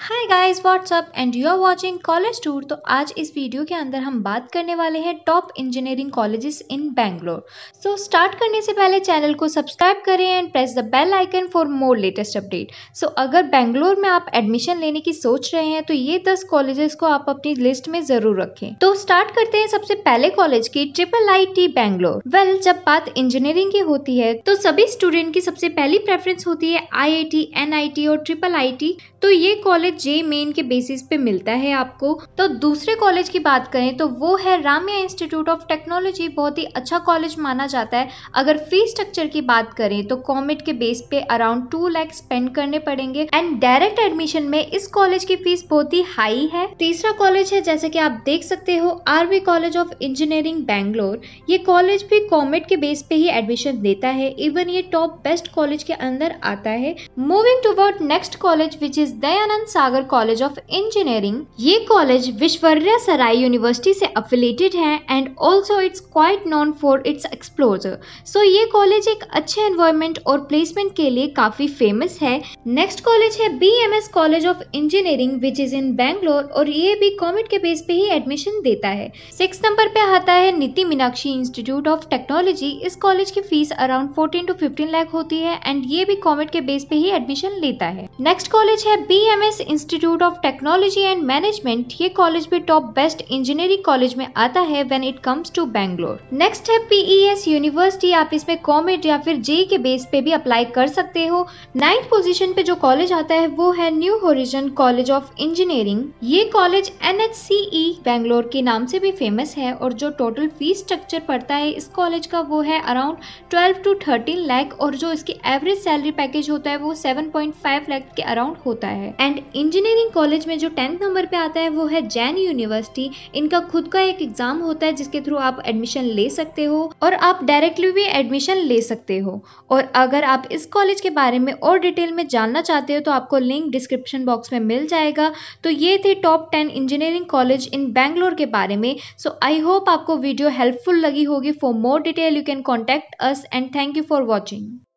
Hi guys what's up and you are watching college tour. तो आज इस वीडियो के अंदर हम बात करने वाले हैं top engineering colleges in Bangalore. So start करने से पहले चैनल को सब्सक्राइब करें and press the bell icon for more latest update. So अगर बैंगलोर में आप एडमिशन लेने की सोच रहे हैं तो ये 10 कॉलेजेस को आप अपनी लिस्ट में जरूर रखें। तो स्टार्ट करते हैं सबसे पहले कॉलेज की, IIIT बैंगलोर। वेल, जब बात इंजीनियरिंग की होती है तो सभी स्टूडेंट की सबसे पहली प्रेफरेंस होती है IIT, NIT और IIIT। तो ये कॉलेज जे मेन के बेसिस पे मिलता है आपको। तो दूसरे कॉलेज की बात करें तो वो है रामिया इंस्टीट्यूट ऑफ टेक्नोलॉजी। बहुत ही अच्छा कॉलेज माना जाता है। अगर फीस स्ट्रक्चर की बात करें तो कॉमेट के बेस पे अराउंड 2 लाख स्पेंड करने पड़ेंगे एंड डायरेक्ट एडमिशन में इस कॉलेज की फीस बहुत ही हाई है। तीसरा कॉलेज है, जैसे कि आप देख सकते हो, RV college of engineering Bangalore. ये कॉलेज भी कॉमेट के बेस पे ही एडमिशन देता है। इवन ये टॉप बेस्ट कॉलेज के अंदर आता है। Moving toward next college which is Dayanand Sagar college of engineering. ये कॉलेज विश्वविद्यालय सराय यूनिवर्सिटी से एफिलिएटेड है and also it's quite known for its exposure. So ये कॉलेज एक अच्छे एनवायरनमेंट और प्लेसमेंट के लिए काफी फेमस है। नेक्स्ट कॉलेज है BMS college of engineering which is in Bangalore और ये भी कॉमेट के बेस पे ही एडमिशन देता है। 6 नंबर पे आता है Nitte Meenakshi institute of technology. इस कॉलेज की फीस अराउंड 14 to 15 लाख होती है एंड ये भी कॉमेट के बेस पे ही एडमिशन लेता है। नेक्स्ट कॉलेज है BMS institute of technology and management. ये कॉलेज भी टॉप बेस्ट इंजीनियरिंग कॉलेज में आता है when it comes to Bangalore. Next है PES यूनिवर्सिटी। आप इसमें कॉमेट या फिर JEE के बेस पे भी अप्लाई कर सकते हो। 9th पोजीशन पे जो कॉलेज आता है वो है new horizon college of engineering. ये कॉलेज NHCE बैंगलोर के नाम से भी फेमस है और जो टोटल फीस स्ट्रक्चर पड़ता है इस कॉलेज का वो है अराउंड 12 to 13 लाख और जो इसकी एवरेज सैलरी पैकेज होता है वो 7.5 लाख के अराउंड होता है। एंड इंजीनियरिंग कॉलेज में जो 10th नंबर पे आता है वो है जैन यूनिवर्सिटी। इनका खुद का एक एग्जाम होता है जिसके थ्रू आप एडमिशन ले सकते हो और आप डायरेक्टली भी एडमिशन ले सकते हो। और अगर आप इस कॉलेज के बारे में और डिटेल में जानना चाहते हो तो आपको लिंक डिस्क्रिप्शन बॉक्स में मिल जाएगा। तो ये थे top 10 engineering college in Bangalore के बारे में। सो आई होप आपको वीडियो हेल्पफुल लगी होगी। For more detail you can contact us and thank you for watching.